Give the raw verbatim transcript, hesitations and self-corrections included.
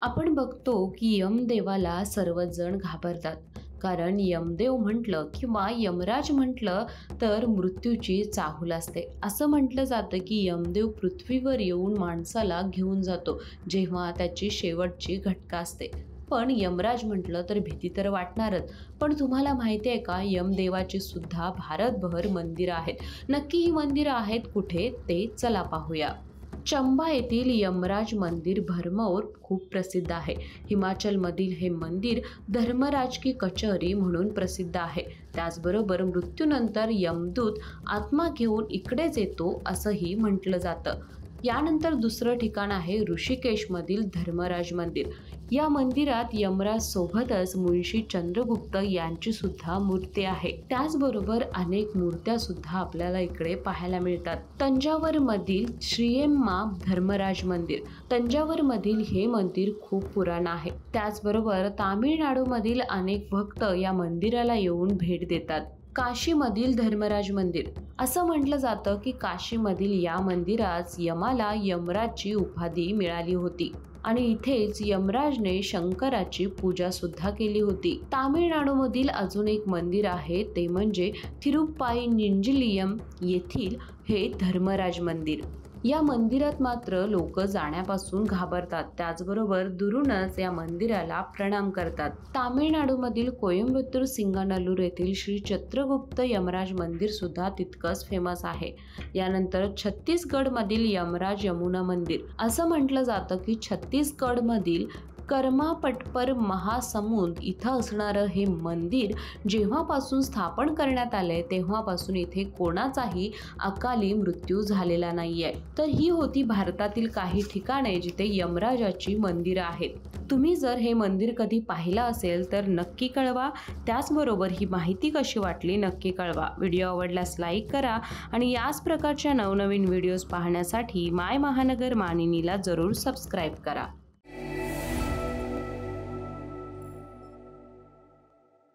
आपण बघतो की यमदेवाला सर्वच जण घाबरतात, कारण यमदेव म्हटलं किंवा यमराज म्हटलं तर मृत्यूची चाहूल असते। असं म्हटलं जातं की यमदेव पृथ्वीवर येऊन माणसाला घेऊन जातो जेव्हा त्याची शेवटची घटका असते। पण यमराज म्हटलं तर भीती तर वाटणारच, पण तुम्हाला माहिती आहे का, यमदेवाची सुद्धा भारतभर मंदिरं आहेत। नक्की ही मंदिरं आहेत कुठे ते चला पाहूया। चंबा येथील यमराज मंदिर भरमौर खूप प्रसिद्ध आहे। हिमाचलमधील हे मंदिर धर्मराज की कचहरी म्हणून प्रसिद्ध आहे। त्याचबरोबर मृत्यूनंतर यमदूत आत्मा घेऊन इकडेच येतो असंही म्हटलं जातं। यानंतर दुसरं ठिकाण आहे ऋषिकेशमधील धर्मराज मंदिर। या मंदिरात यमराज सोबतच मुळशी चंद्रगुप्त यांची सुद्धा मूर्ती आहे। त्याचबरोबर अनेक मूर्त्या सुद्धा आपल्याला इकडे पाहायला मिळतात। तंजावर मधील श्रीयम्मा धर्मराज मंदिर, तंजावर मधील हे मंदिर खूप पुराण आहे। त्याचबरोबर तामिळनाडूमधील अनेक भक्त या मंदिराला येऊन भेट देतात। काशीमधील धर्मराज मंदिर, असं म्हटलं जातं की काशीमधील या मंदिरात यमाला यमराजची उपाधी मिळाली होती आणि इथेच यमराजने शंकराची पूजा सुद्धा केली होती। तामिळनाडूमधील अजून एक मंदिर आहे ते म्हणजे थिरुप्पाई निंजलियम येथील हे धर्मराज मंदिर। या मंदिरात मात्र लोक जाण्यापासून घाबरतात, त्याचबरोबर दुरूनच या मंदिराला प्रणाम करतात। तामिळनाडूमधील कोयंबतूर सिंगानल्लूर येथील श्री चित्रगुप्त यमराज मंदिर सुद्धा तितकंच फेमस आहे। यानंतर छत्तीसगडमधील यमराज यमुना मंदिर, असं म्हटलं जातं की छत्तीसगडमधील कर्मापटपर महासमुंद इथं असणारं हे मंदिर जेव्हापासून स्थापन करण्यात आले तेव्हापासून इथे कोणाचाही अकाली मृत्यू झालेला नाहीये। तर ही होती भारतातील काही ठिकाणे जिथे यमराजाची मंदिरं आहेत। तुम्ही जर हे मंदिर कधी पाहिलं असेल तर नक्की कळवा। त्याचबरोबर ही माहिती कशी वाटली नक्की कळवा। व्हिडिओ आवडल्यास लाईक करा आणि याच प्रकारच्या नवनवीन व्हिडिओज पाहण्यासाठी माय महानगर मानिनीला जरूर सबस्क्राईब करा।